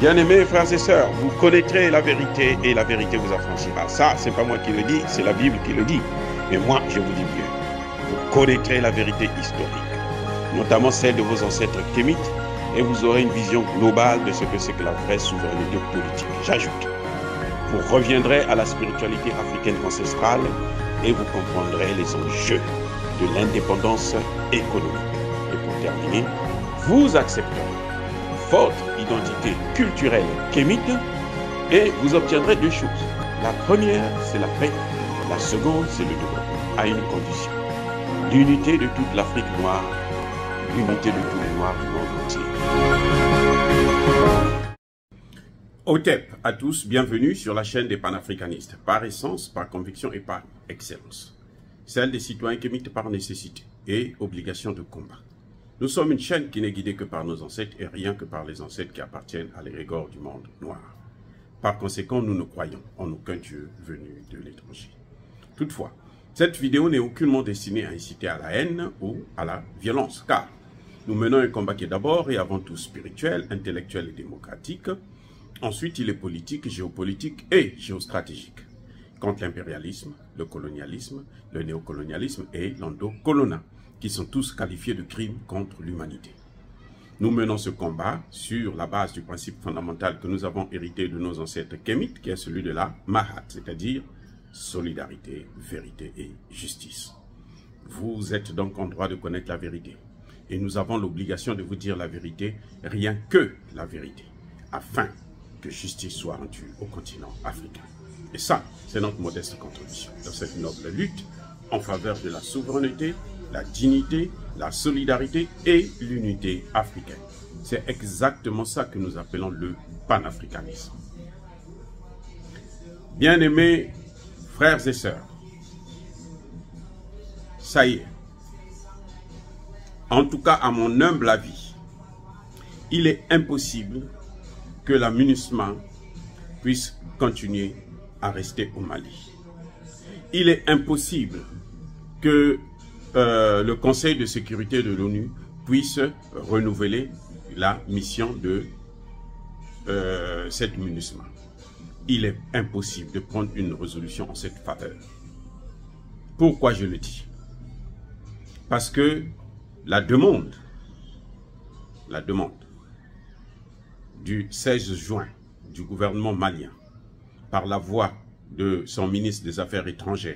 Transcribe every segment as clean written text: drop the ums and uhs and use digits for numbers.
Bien-aimés frères et sœurs, vous connaîtrez la vérité et la vérité vous affranchira. Ça, c'est pas moi qui le dis, c'est la Bible qui le dit. Mais moi, je vous dis mieux. Vous connaîtrez la vérité historique, notamment celle de vos ancêtres kémites, et vous aurez une vision globale de ce que c'est que la vraie souveraineté politique. J'ajoute, vous reviendrez à la spiritualité africaine ancestrale et vous comprendrez les enjeux de l'indépendance économique. Et pour terminer, vous accepterez votre identité culturelle kémite et vous obtiendrez deux choses. La première, c'est la paix. La seconde, c'est le développement, à une condition. L'unité de toute l'Afrique noire, l'unité de tous les Noirs du monde entier. Otep à tous, bienvenue sur la chaîne des panafricanistes, par essence, par conviction et par excellence. Celle des citoyens kémites par nécessité et obligation de combat. Nous sommes une chaîne qui n'est guidée que par nos ancêtres et rien que par les ancêtres qui appartiennent à l'égard du monde noir. Par conséquent, nous ne croyons en aucun Dieu venu de l'étranger. Toutefois, cette vidéo n'est aucunement destinée à inciter à la haine ou à la violence, car nous menons un combat qui est d'abord et avant tout spirituel, intellectuel et démocratique. Ensuite, il est politique, géopolitique et géostratégique, contre l'impérialisme, le colonialisme, le néocolonialisme et l'endocolonat, qui sont tous qualifiés de crimes contre l'humanité. Nous menons ce combat sur la base du principe fondamental que nous avons hérité de nos ancêtres kémites, qui est celui de la Mahat, c'est-à-dire solidarité, vérité et justice. Vous êtes donc en droit de connaître la vérité. Et nous avons l'obligation de vous dire la vérité, rien que la vérité, afin que justice soit rendue au continent africain. Et ça, c'est notre modeste contribution dans cette noble lutte en faveur de la souveraineté, la dignité, la solidarité et l'unité africaine. C'est exactement ça que nous appelons le panafricanisme. Bien-aimés frères et sœurs, ça y est. En tout cas, à mon humble avis, il est impossible que la MINUSMA puisse continuer à rester au Mali. Il est impossible que le Conseil de sécurité de l'ONU puisse renouveler la mission de cette MINUSMA. Il est impossible de prendre une résolution en cette faveur. Pourquoi je le dis? Parce que la demande du 16 juin du gouvernement malien, par la voix de son ministre des Affaires étrangères,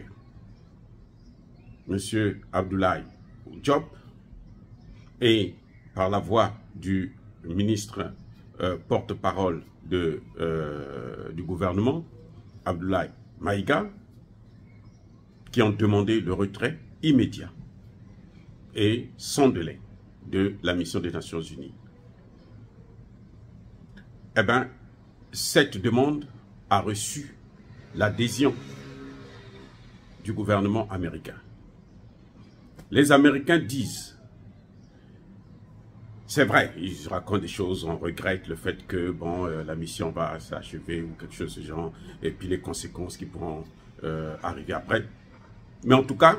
M. Abdoulaye Diop, et par la voix du ministre porte-parole du gouvernement, Abdoulaye Maïga, qui ont demandé le retrait immédiat et sans délai de la mission des Nations Unies. Eh bien, cette demande a reçu l'adhésion du gouvernement américain. Les Américains disent, c'est vrai, ils racontent des choses, on regrette le fait que bon, la mission va s'achever ou quelque chose de ce genre, et puis les conséquences qui pourront arriver après. Mais en tout cas,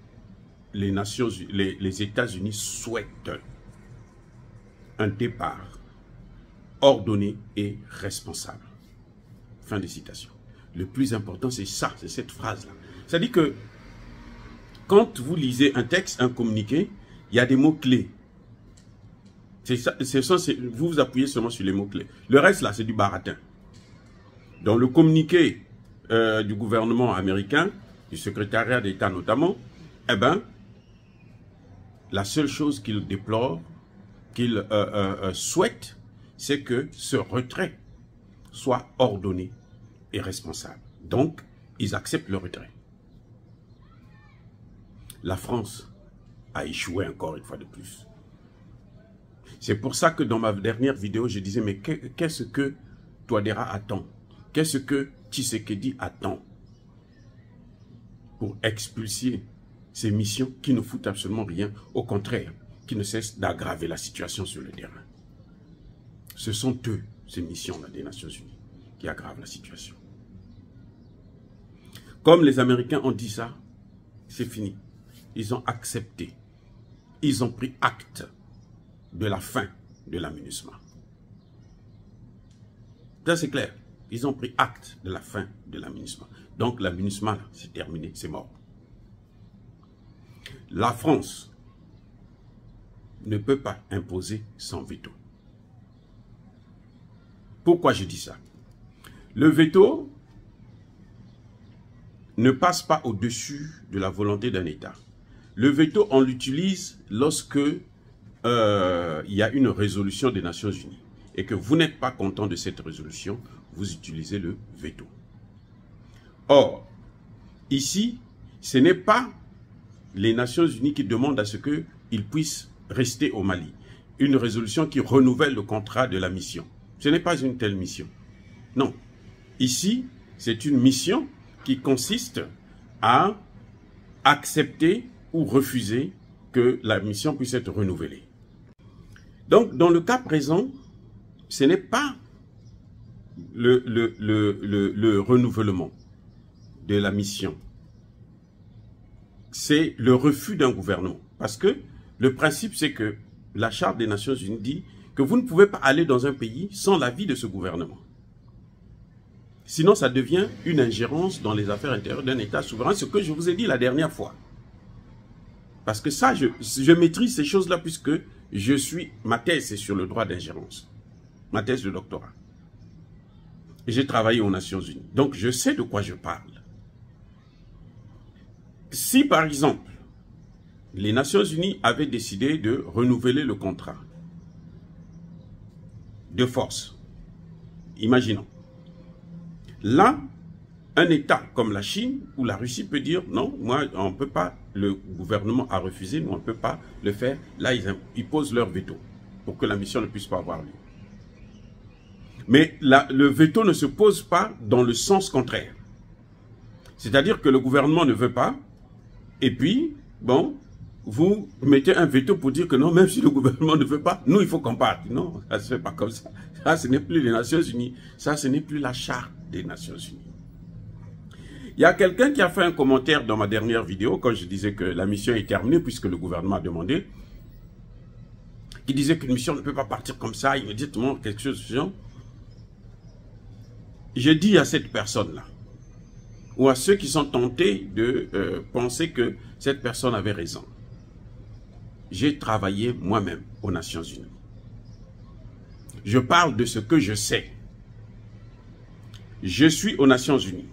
les États-Unis souhaitent un départ ordonné et responsable. Fin de citation. Le plus important, c'est ça, c'est cette phrase-là. C'est-à-dire que quand vous lisez un texte, un communiqué, il y a des mots-clés. Vous vous appuyez seulement sur les mots-clés. Le reste, là, c'est du baratin. Dans le communiqué du gouvernement américain, du secrétariat d'État notamment, eh bien, la seule chose qu'il déplore, qu'il souhaite, c'est que ce retrait soit ordonné et responsable. Donc, ils acceptent le retrait. La France a échoué encore une fois de plus. C'est pour ça que dans ma dernière vidéo, je disais, mais qu'est-ce que Touadéra attend? Qu'est-ce que Tshisekedi attend pour expulser ces missions qui ne foutent absolument rien, au contraire, qui ne cessent d'aggraver la situation sur le terrain? Ce sont eux, ces missions-là des Nations Unies, qui aggravent la situation. Comme les Américains ont dit ça, c'est fini. Ils ont accepté. Ils ont pris acte de la fin de la MINUSMA. Ça, c'est clair. Ils ont pris acte de la fin de la MINUSMA. Donc, la MINUSMA, c'est terminé, c'est mort. La France ne peut pas imposer son veto. Pourquoi je dis ça? Le veto ne passe pas au-dessus de la volonté d'un État. Le veto, on l'utilise lorsque il y a une résolution des Nations Unies et que vous n'êtes pas content de cette résolution, vous utilisez le veto. Or, ici, ce n'est pas les Nations Unies qui demandent à ce qu'ils puissent rester au Mali. Une résolution qui renouvelle le contrat de la mission. Ce n'est pas une telle mission. Non. Ici, c'est une mission qui consiste à accepter ou refuser que la mission puisse être renouvelée. Donc, dans le cas présent, ce n'est pas le renouvellement de la mission. C'est le refus d'un gouvernement. Parce que le principe, c'est que la Charte des Nations Unies dit que vous ne pouvez pas aller dans un pays sans l'avis de ce gouvernement. Sinon, ça devient une ingérence dans les affaires intérieures d'un État souverain, ce que je vous ai dit la dernière fois. Parce que ça, je maîtrise ces choses-là puisque ma thèse, c'est sur le droit d'ingérence. Ma thèse de doctorat. Et j'ai travaillé aux Nations Unies. Donc, je sais de quoi je parle. Si, par exemple, les Nations Unies avaient décidé de renouveler le contrat de force, imaginons. Là, un État comme la Chine ou la Russie peut dire non, moi, on ne peut pas, le gouvernement a refusé, nous, on ne peut pas le faire. Là, ils posent leur veto pour que la mission ne puisse pas avoir lieu. Mais le veto ne se pose pas dans le sens contraire. C'est-à-dire que le gouvernement ne veut pas, et puis, bon, vous mettez un veto pour dire que non, même si le gouvernement ne veut pas, nous, il faut qu'on parte. Non, ça ne se fait pas comme ça. Ça, ce n'est plus les Nations Unies. Ça, ce n'est plus la Charte des Nations Unies. Il y a quelqu'un qui a fait un commentaire dans ma dernière vidéo, quand je disais que la mission est terminée, puisque le gouvernement a demandé, qui disait qu'une mission ne peut pas partir comme ça, immédiatement, quelque chose de ce genre. Je dis à cette personne-là, ou à ceux qui sont tentés de penser que cette personne avait raison. J'ai travaillé moi-même aux Nations Unies. Je parle de ce que je sais. Je suis aux Nations Unies.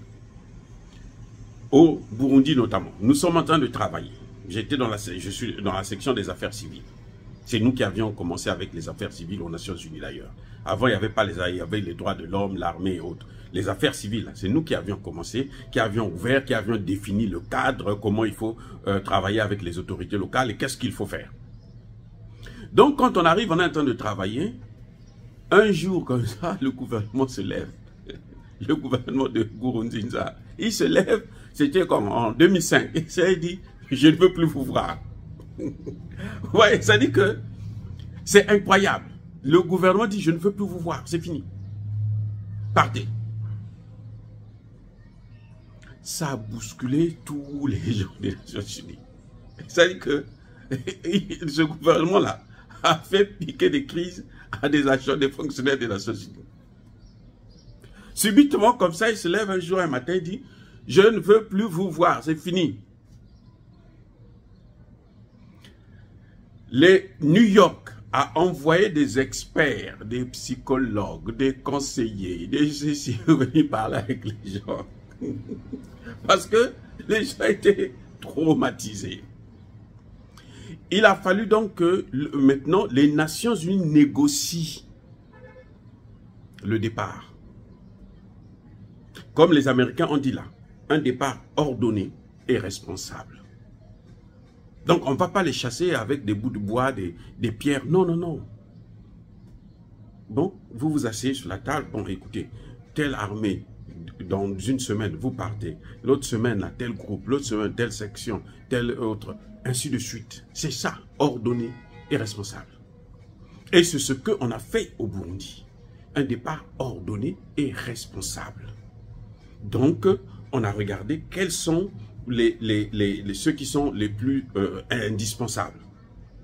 Au Burundi notamment. Nous sommes en train de travailler. Je suis dans la section des affaires civiles. C'est nous qui avions commencé avec les affaires civiles aux Nations Unies d'ailleurs. Avant, il n'y avait pas il y avait les droits de l'homme, l'armée et autres. Les affaires civiles, c'est nous qui avions commencé, qui avions ouvert, qui avions défini le cadre, comment il faut travailler avec les autorités locales et qu'est-ce qu'il faut faire. Donc, quand on arrive, on est en train de travailler. Un jour comme ça, le gouvernement se lève. Le gouvernement de Nkurunziza, il se lève, c'était comme en 2005. Il s'est dit, je ne veux plus vous voir. Ouais, ça dit que c'est incroyable. Le gouvernement dit, je ne veux plus vous voir, c'est fini. Partez. Ça a bousculé tous les gens des Nations Unies. Ça dit que ce gouvernement-là a fait piquer des crises à des agents, des fonctionnaires des Nations Unies. Subitement, comme ça, il se lève un jour, un matin, il dit, je ne veux plus vous voir, c'est fini. New York a envoyé des experts, des psychologues, des conseillers, des ceci, venir parler avec les gens. Parce que les gens étaient traumatisés. Il a fallu donc que maintenant les Nations Unies négocient le départ. Comme les Américains ont dit là, un départ ordonné et responsable. Donc on ne va pas les chasser avec des bouts de bois, des pierres. Non, non, non. Bon, vous vous asseyez sur la table. Bon, écoutez, telle armée, dans une semaine, vous partez. L'autre semaine, là, tel groupe. L'autre semaine, telle section, telle autre. Ainsi de suite. C'est ça, ordonné et responsable. Et c'est ce qu'on a fait au Burundi. Un départ ordonné et responsable. Donc, on a regardé quels sont ceux qui sont les plus indispensables.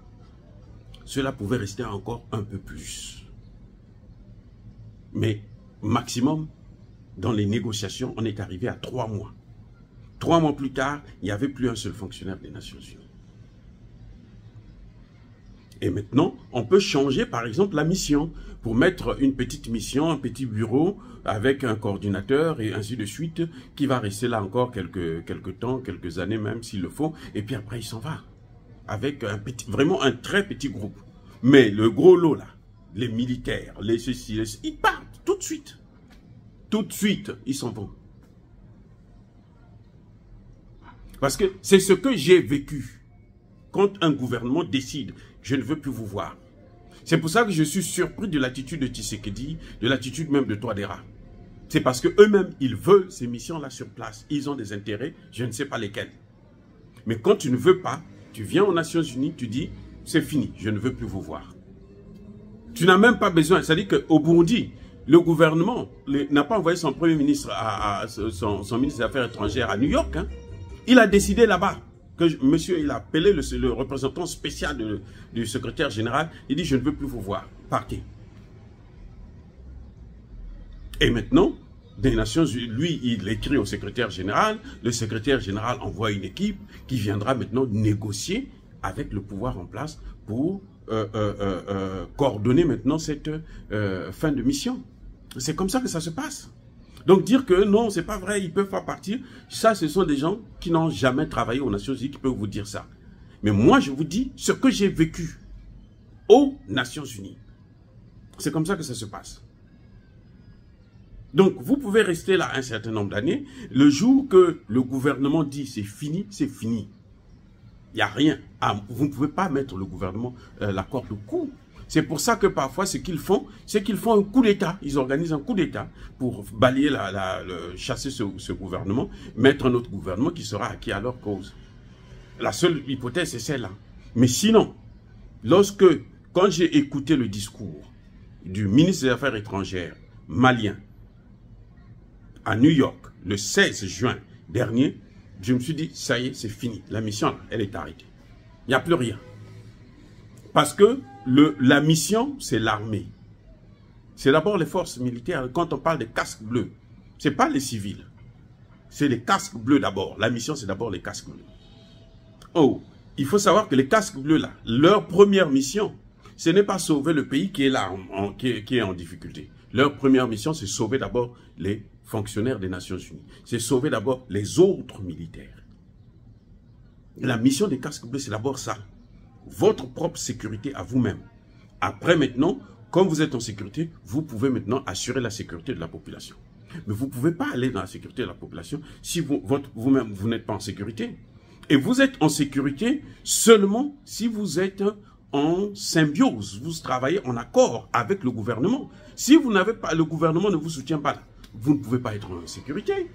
Cela pouvait rester encore un peu plus. Mais maximum, dans les négociations, on est arrivé à 3 mois. 3 mois plus tard, il n'y avait plus un seul fonctionnaire des Nations Unies. Et maintenant, on peut changer, par exemple, la mission pour mettre une petite mission, un petit bureau avec un coordinateur et ainsi de suite, qui va rester là encore quelques temps, quelques années même s'il le faut, et puis après il s'en va. Avec vraiment un très petit groupe. Mais le gros lot là, les militaires, les ceci, ils partent tout de suite. Tout de suite, ils s'en vont. Parce que c'est ce que j'ai vécu. Quand un gouvernement décide, je ne veux plus vous voir. C'est pour ça que je suis surpris de l'attitude de Tshisekedi, de l'attitude même de Touadéra. C'est parce qu'eux-mêmes, ils veulent ces missions-là sur place. Ils ont des intérêts, je ne sais pas lesquels. Mais quand tu ne veux pas, tu viens aux Nations Unies, tu dis, c'est fini, je ne veux plus vous voir. Tu n'as même pas besoin, c'est-à-dire qu'au Burundi, le gouvernement n'a pas envoyé son premier ministre, son ministre des Affaires étrangères à New York. Hein. Il a décidé là-bas. Monsieur, il a appelé le représentant spécial du secrétaire général. Il dit, je ne veux plus vous voir. Partez. Et maintenant, des Nations Unies, lui, il écrit au secrétaire général. Le secrétaire général envoie une équipe qui viendra maintenant négocier avec le pouvoir en place pour coordonner maintenant cette fin de mission. C'est comme ça que ça se passe. Donc dire que non, c'est pas vrai, ils peuvent pas partir, ça ce sont des gens qui n'ont jamais travaillé aux Nations Unies qui peuvent vous dire ça. Mais moi je vous dis ce que j'ai vécu aux Nations Unies. C'est comme ça que ça se passe. Donc vous pouvez rester là un certain nombre d'années, le jour que le gouvernement dit c'est fini, c'est fini. Il n'y a rien. Vous ne pouvez pas mettre le gouvernement la corde au cou. C'est pour ça que parfois, ce qu'ils font, c'est qu'ils font un coup d'État. Ils organisent un coup d'État pour balayer, chasser ce gouvernement, mettre un autre gouvernement qui sera acquis à leur cause. La seule hypothèse, c'est celle-là. Mais sinon, quand j'ai écouté le discours du ministre des Affaires étrangères malien à New York, le 16 juin dernier, je me suis dit, ça y est, c'est fini. La mission, elle est arrêtée. Il n'y a plus rien. Parce que la mission, c'est l'armée. C'est d'abord les forces militaires. Quand on parle des casques bleus, ce n'est pas les civils. C'est les casques bleus d'abord. La mission, c'est d'abord les casques bleus. Oh, il faut savoir que les casques bleus, là, leur première mission, ce n'est pas sauver le pays qui est là, qui est en difficulté. Leur première mission, c'est sauver d'abord les fonctionnaires des Nations Unies. C'est sauver d'abord les autres militaires. La mission des casques bleus, c'est d'abord ça. Votre propre sécurité à vous-même. Après maintenant, comme vous êtes en sécurité, vous pouvez maintenant assurer la sécurité de la population. Mais vous ne pouvez pas aller dans la sécurité de la population si vous-même, vous n'êtes pas en sécurité. Et vous êtes en sécurité seulement si vous êtes en symbiose. Vous travaillez en accord avec le gouvernement. Si vous n'avez pas, le gouvernement ne vous soutient pas là, vous ne pouvez pas être en sécurité.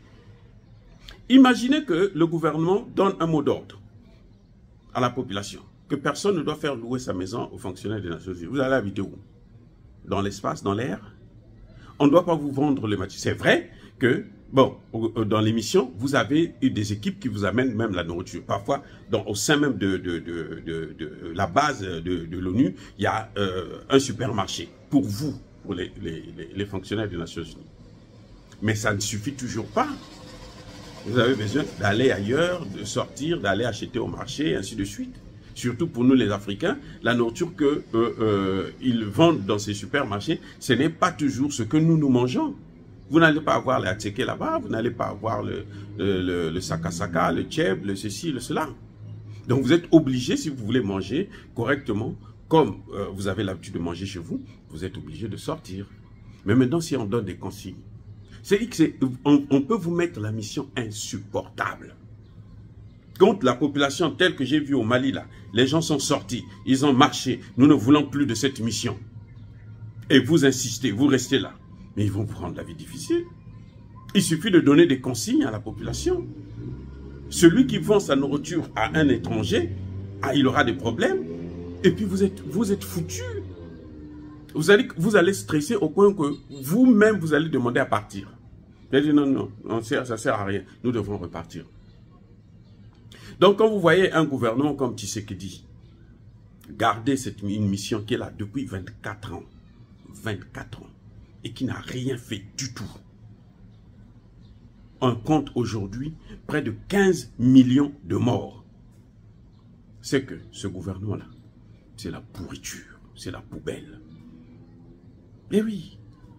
Imaginez que le gouvernement donne un mot d'ordre à la population. Que personne ne doit faire louer sa maison aux fonctionnaires des Nations Unies. Vous allez habiter où? Dans l'espace, dans l'air? On ne doit pas vous vendre les matériaux. C'est vrai que, bon, dans l'émission, vous avez eu des équipes qui vous amènent même la nourriture. Parfois, au sein même de la base de l'ONU, il y a un supermarché pour vous, pour les fonctionnaires des Nations Unies. Mais ça ne suffit toujours pas. Vous avez besoin d'aller ailleurs, de sortir, d'aller acheter au marché, ainsi de suite. Surtout pour nous les Africains, la nourriture qu'ils vendent dans ces supermarchés, ce n'est pas toujours ce que nous mangeons. Vous n'allez pas avoir les atseke là-bas, vous n'allez pas avoir le sakasaka, le tchèb, le ceci, le cela. Donc vous êtes obligé, si vous voulez manger correctement, comme vous avez l'habitude de manger chez vous, vous êtes obligé de sortir. Mais maintenant, si on donne des consignes, on peut vous mettre la mission insupportable. Quand la population telle que j'ai vu au Mali, là, les gens sont sortis, ils ont marché, nous ne voulons plus de cette mission. Et vous insistez, vous restez là. Mais ils vont vous rendre la vie difficile. Il suffit de donner des consignes à la population. Celui qui vend sa nourriture à un étranger, il aura des problèmes. Et puis vous êtes foutu. Vous allez stresser au point que vous-même, vous allez demander à partir. Vous allez dire non, ça ne sert à rien, nous devons repartir. Donc, quand vous voyez un gouvernement comme Tshisekedi garder une mission qui est là depuis 24 ans, 24 ans, et qui n'a rien fait du tout. On compte aujourd'hui près de 15 millions de morts. C'est que ce gouvernement-là, c'est la pourriture, c'est la poubelle. Et oui,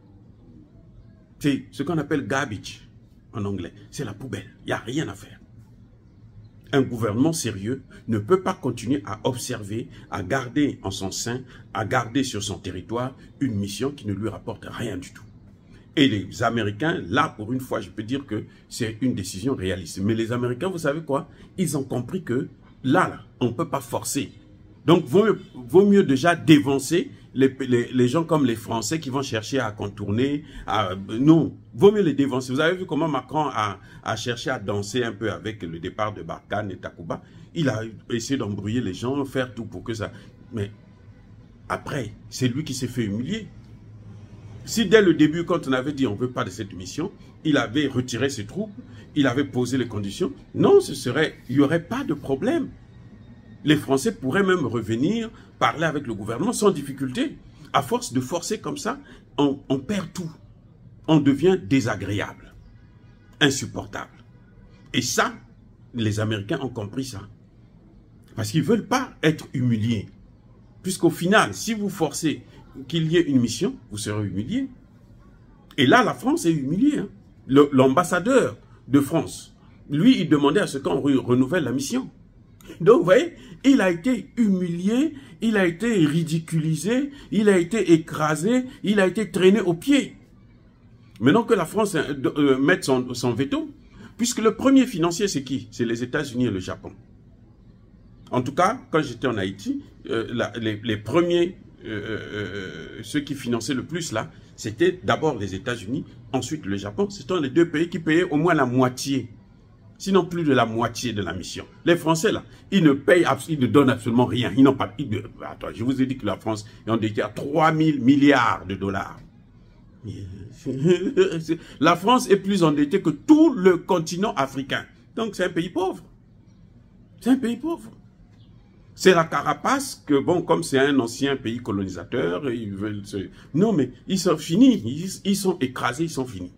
c'est ce qu'on appelle garbage en anglais, c'est la poubelle, il n'y a rien à faire. Un gouvernement sérieux ne peut pas continuer à observer, à garder en son sein, à garder sur son territoire une mission qui ne lui rapporte rien du tout. Et les Américains, là, pour une fois, je peux dire que c'est une décision réaliste. Mais les Américains, vous savez quoi? Ils ont compris que là, on ne peut pas forcer. Donc, vaut mieux déjà dévancer les gens comme les Français qui vont chercher à contourner. Non, vaut mieux les dévancer. Vous avez vu comment Macron a cherché à danser un peu avec le départ de Barkhane et Takuba. Il a essayé d'embrouiller les gens, faire tout pour que ça... Mais après, c'est lui qui s'est fait humilier. Si dès le début, quand on avait dit on ne veut pas de cette mission, il avait retiré ses troupes, il avait posé les conditions, non, il n'y aurait pas de problème. Les Français pourraient même revenir, parler avec le gouvernement sans difficulté. À force de forcer comme ça, on perd tout. On devient désagréable, insupportable. Et ça, les Américains ont compris ça. Parce qu'ils ne veulent pas être humiliés. Puisqu'au final, si vous forcez qu'il y ait une mission, vous serez humilié. Et là, la France est humiliée. Hein. L'ambassadeur de France, lui, il demandait à ce qu'on renouvelle la mission. Donc, vous voyez, il a été humilié, il a été ridiculisé, il a été écrasé, il a été traîné au pied. Maintenant que la France mette son veto, puisque le premier financier, c'est qui? C'est les États-Unis et le Japon. En tout cas, quand j'étais en Haïti, les premiers, ceux qui finançaient le plus là, c'était d'abord les États-Unis, ensuite le Japon. Ce sont les deux pays qui payaient au moins la moitié. Sinon plus de la moitié de la mission. Les Français, là, ils ne payent, ils ne donnent absolument rien. Ils n'ont pas... attends, je vous ai dit que la France est endettée à 3 000 milliards de dollars. La France est plus endettée que tout le continent africain. Donc c'est un pays pauvre. C'est un pays pauvre. C'est la carapace que, bon, comme c'est un ancien pays colonisateur, ils veulent se... Non, mais ils sont finis. Ils sont écrasés, ils sont finis.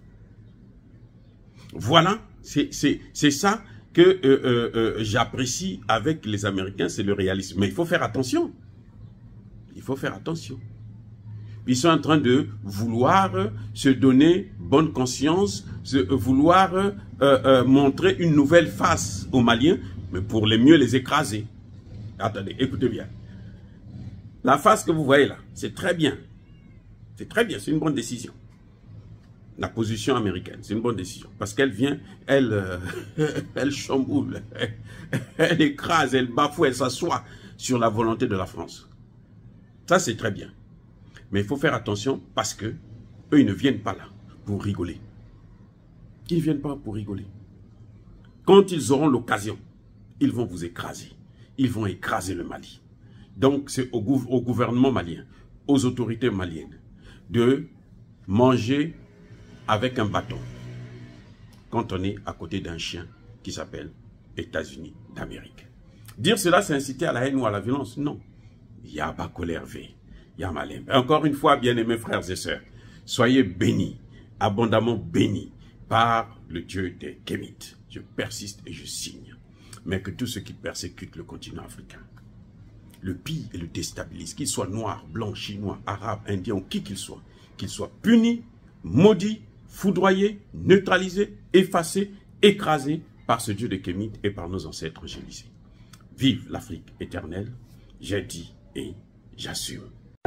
Voilà. C'est ça que j'apprécie avec les Américains, c'est le réalisme. Mais il faut faire attention. Il faut faire attention. Ils sont en train de vouloir se donner bonne conscience, vouloir montrer une nouvelle face aux Maliens, mais pour les mieux les écraser. Attendez, écoutez bien. La face que vous voyez là, c'est très bien. C'est très bien, c'est une bonne décision. La position américaine, c'est une bonne décision. Parce qu'elle vient, elle chamboule, elle écrase, elle bafoue, elle s'assoit sur la volonté de la France. Ça, c'est très bien. Mais il faut faire attention parce que eux, ils ne viennent pas là pour rigoler. Ils ne viennent pas pour rigoler. Quand ils auront l'occasion, ils vont vous écraser. Ils vont écraser le Mali. Donc, c'est au gouvernement malien, aux autorités maliennes, de manger avec un bâton quand on est à côté d'un chien qui s'appelle États-Unis d'Amérique. Dire cela, c'est inciter à la haine ou à la violence? Non. Yaba Kolervé, Yamalem. Encore une fois, bien-aimés frères et sœurs, soyez bénis, abondamment bénis par le Dieu des Kémites. Je persiste et je signe. Mais que tous ceux qui persécutent le continent africain, le pillent et le déstabilisent, qu'ils soient noirs, blancs, chinois, arabes, indiens ou qui qu'ils soient punis, maudits, foudroyés, neutralisés, effacés, écrasés par ce Dieu des Kémites et par nos ancêtres angélisés. Vive l'Afrique éternelle, j'ai dit et j'assume.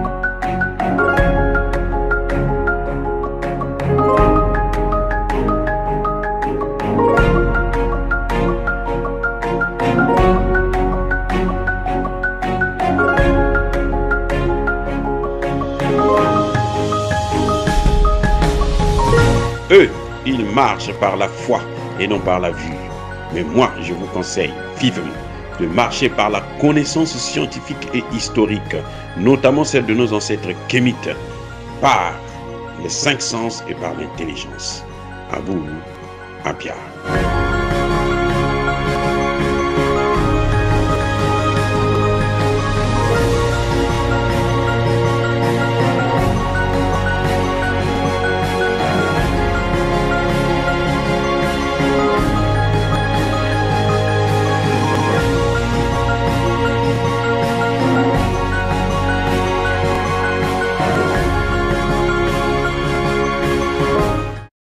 Eux, ils marchent par la foi et non par la vue. Mais moi, je vous conseille vivement de marcher par la connaissance scientifique et historique, notamment celle de nos ancêtres kémites, par les 5 sens et par l'intelligence. À vous, à Pierre.